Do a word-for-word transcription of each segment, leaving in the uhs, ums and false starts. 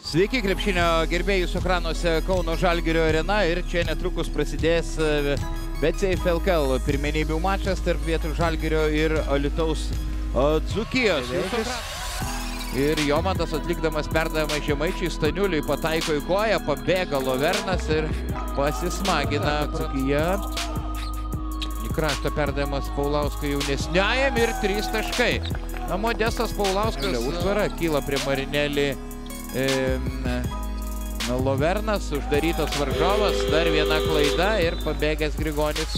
Sveiki, krepšinio gerbėjus ekranuose Kauno Žalgirio arena ir čia netrukus prasidės BetSafe L K L pirmenybių mačas tarp Vietų Žalgirio ir Alytaus Dzūkijos. Ir Jomantas atlikdamas perdavimą Žemaičiui Staniuliui pataiko į koją, pabėga Lovernas ir pasismagina Dzūkija. Į kraštą perdavimas Paulauskui jaunesniajam ir trys taškai. Na, Modestas Paulauskas užtvara kyla prie Marinelį. Lovernas, uždarytas varžovas, dar viena klaida ir pabėgęs Grigonis.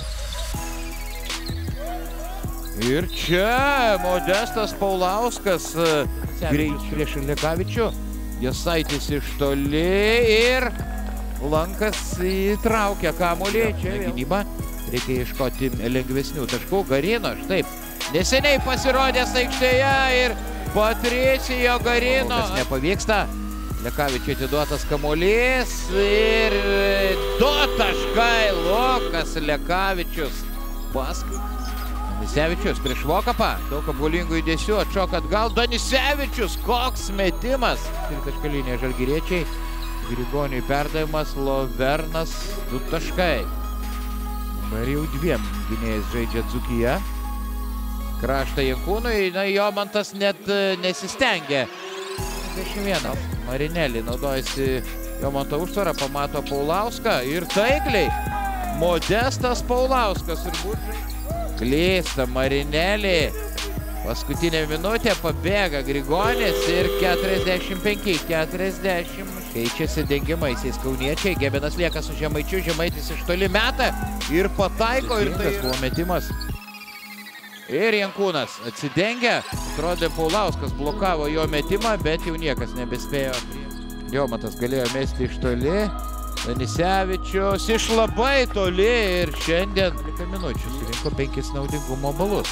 Ir čia Modestas Paulauskas greit prieš Lekavičių. Jasaitis iš toli ir Lankas įtraukia kamuolį. Čia gynyba, reikia ieškoti lengvesnių taškų. Garino, štai, neseniai pasirodęs aikštėje ir Patricijo Garino. Nepavyksta. Lekavičiui atiduotas kamuolys ir du taškai. Lukas Lekavičius paskui. Danisevičius prieš Vokapą. Daug apgaulingų judesių, atšoka atgal. Danisevičius, koks metimas. Tritaškio linija žalgiriečiai. Grigoniui perdavimas, Lovernas, du taškai. Dabar jau dviem gynėjais žaidžia Dzūkija. Kraštą Jankūnui, na, Jomantas net nesistengia. dvidešimt vienas. Marinelį naudojasi Jomanto užtvarą, pamato Paulauską ir taikliai Modestas Paulauskas ir Buržai. Klysta Marinelį. Paskutinė minutė, pabėga Grigonis ir keturiasdešimt penki keturiasdešimt. Keičiasi dengiamaisiais kauniečiai. Gebenas lieka su Žemaičiu, Žemaitis iš toli meta ir pataiko. Ir tai buvo metimas. Ir Jankūnas atsidengia. Atrodė, Paulauskas blokavo jo metimą, bet jau niekas nebespėjo. Jomantas galėjo mesti iš toli. Danisevičius iš labai toli ir šiandien trylika minučių surinko penkis naudingumo balus.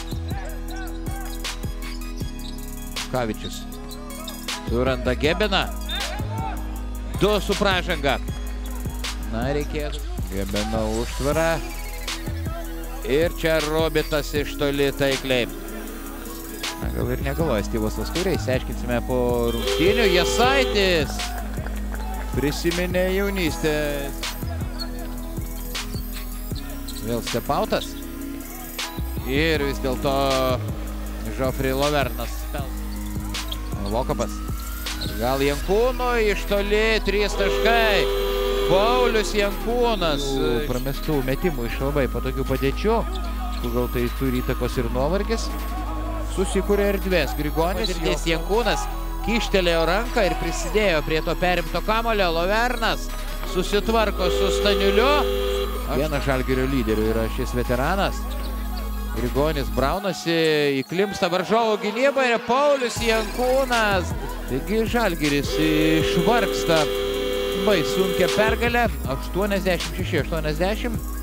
Kavičius suranda Gebeną. Du su pražanga. Na, reikėtų. Gebeno užtvara. Ir čia Robitas iš toli taikliai. Na, gal ir negalvoja Styvas Lastūriai. Išsiaiškinsime po rungtynių. Jasaitis prisiminė jaunystę. Vėl stepautas. Ir vis dėlto Žofri Lovernas. Vokapas. Gal Jankūnui iš toli trys taškai. Paulius Jankūnas. Pramestų metimų iš labai patogių padėčių. Gal tai turi įtakos ir nuovargis. Susikūrė erdvės. Grigonis ir Dės Jankūnas kištelėjo ranką ir prisidėjo prie to perimto kamulio. Lovernas susitvarko su Staniuliu. Vienas Žalgirio lyderių yra šis veteranas. Grigonis braunasi, įklimpsta varžovų gynybą ir Paulius Jankūnas. Taigi Žalgiris išvargsta. Sunkia pergalė, aštuoniasdešimt šeši aštuoniasdešimt.